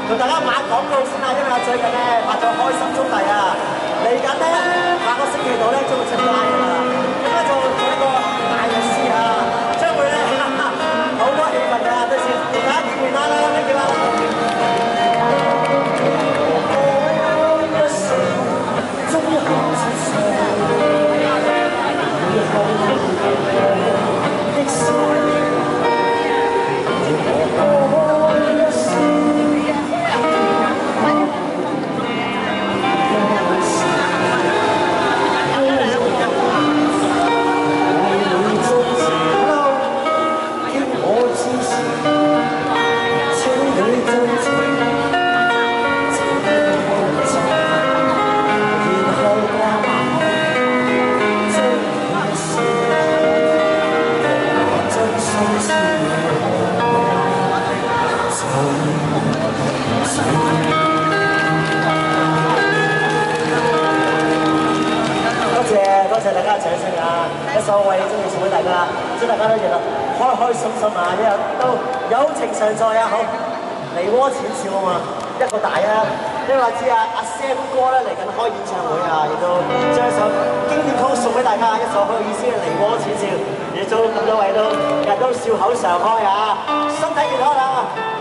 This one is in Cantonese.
同大家買廣告先啊，因為最近咧拍咗《開心速遞》啊，嚟緊咧下個星期度咧將會出街㗎啦。咁咧就做一個大日師啊，將會咧好多氣氛㗎，到時同大家見面啦，thank you啦。多謝大家嘅掌聲啊！一首為你中意送俾大家，祝大家都日日開開心心啊！一日都友情常在啊！好，梨渦淺笑啊嘛，一個大啊！因為我知啊，阿 Sam 哥咧嚟緊開演唱會啊，亦都將一首經典曲送俾大家，一首好有意思嘅梨渦淺笑，亦都咁多位都日都笑口常開啊！身體健康啊！